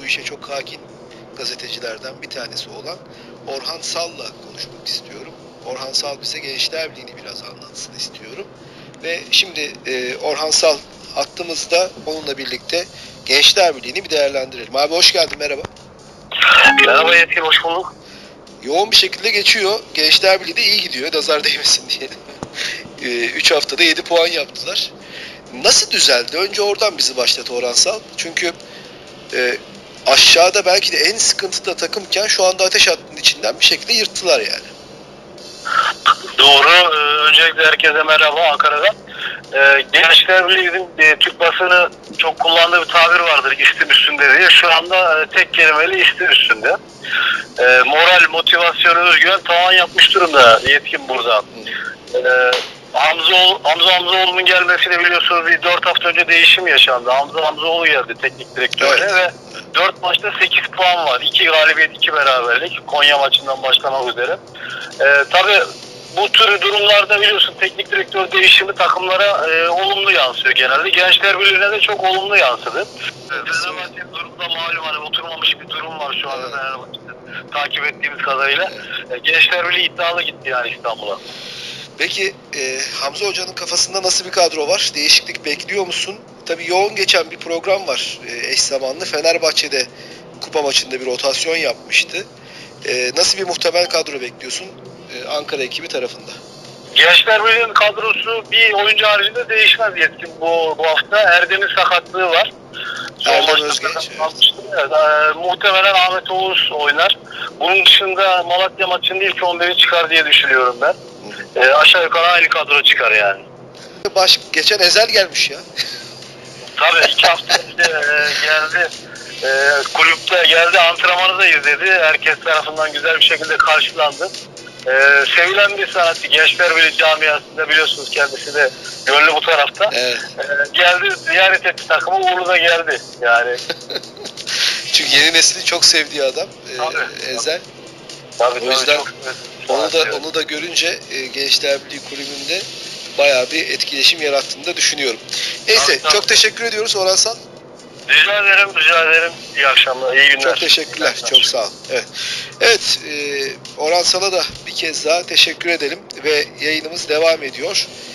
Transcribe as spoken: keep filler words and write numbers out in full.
işe çok hakim gazetecilerden bir tanesi olan Orhan Sal'la konuşmak istiyorum. Orhan Sal bize Gençler Birliği'ni biraz anlatsın istiyorum. Ve şimdi e, Orhan Sal hattımızda, onunla birlikte Gençler Birliği'ni bir değerlendirelim. Abi hoş geldin, merhaba. Merhaba Yetkin, hoş bulduk. Yoğun bir şekilde geçiyor. Gençler Birliği de iyi gidiyor. Nazar değmesin diyelim. üç haftada yedi puan yaptılar. Nasıl düzeldi? Önce oradan bizi başlat Orhan Sal. Çünkü e, aşağıda belki de en sıkıntıda takımken şu anda ateş hattının içinden bir şekilde yırttılar yani. Doğru. Ee, öncelikle herkese merhaba Ankara'dan. Ee, Gençler Birliği'nin e, Türk basını çok kullandığı bir tabir vardır, istim üstünde diye. Şu anda e, tek kelimeyle istim üstünde. E, moral, motivasyon, özgüven tavan yapmış durumda Yetkin burada. E, Hamza, Hamza Hamzaoğlu'nun gelmesini biliyorsunuz, bir dört hafta önce değişim yaşandı. Hamza Hamzaoğlu geldi teknik direktörle, evet. Ve dört maçta sekiz puan var. iki galibiyet, iki beraberlik. Konya maçından başlamak üzere. E, tabii bu tür durumlarda biliyorsun teknik direktör değişimi takımlara e, olumlu yansıyor genelde. Gençler Birliği'ne de çok olumlu yansıdı. Fenerbahçe'nin durumda malum, hani oturmamış bir durum var şu anda Fenerbahçe'de takip ettiğimiz kadarıyla. Evet. E, Gençler Birliği iddialı gitti yani İstanbul'a. Peki e, Hamza Hoca'nın kafasında nasıl bir kadro var? Değişiklik bekliyor musun? Tabii yoğun geçen bir program var e, eş zamanlı. Fenerbahçe'de kupa maçında bir rotasyon yapmıştı. E, nasıl bir muhtemel kadro bekliyorsun e, Ankara ekibi tarafında? Gençler Birliği'nin kadrosu bir oyuncu haricinde değişmez Yetkin bu, bu hafta. Erdem'in sakatlığı var. Erdem Özgenç. Evet. Evet, e, muhtemelen Ahmet Oğuz oynar. Bunun dışında Malatya maçında ilk on biri çıkar diye düşünüyorum ben. E, aşağı yukarı aynı kadro çıkar yani. Baş, geçen Ezel gelmiş ya. Tabii iki hafta önce e, geldi. E, kulüpte geldi, antrenmanı da izledi. Herkes tarafından güzel bir şekilde karşılandı. E, sevilen bir sanatçı. Gençler Birliği camiasında biliyorsunuz, kendisi de gönlü bu tarafta. Evet. E, geldi, ziyaret etti takımı, uğurlu da geldi yani. Çünkü yeni neslin çok sevdiği adam e, Ezel. Tabii, o yüzden çok, onu da evet. onu da görünce e, Gençler Birliği kulübünde bayağı bir etkileşim yarattığını da düşünüyorum. Neyse, tabii, tabii. Çok teşekkür ediyoruz Orhan Sal. Rica ederim, rica ederim. İyi akşamlar, iyi günler. Çok teşekkürler, çok sağ ol. Evet, evet e, Orhan Sal'a da bir kez daha teşekkür edelim ve yayınımız devam ediyor.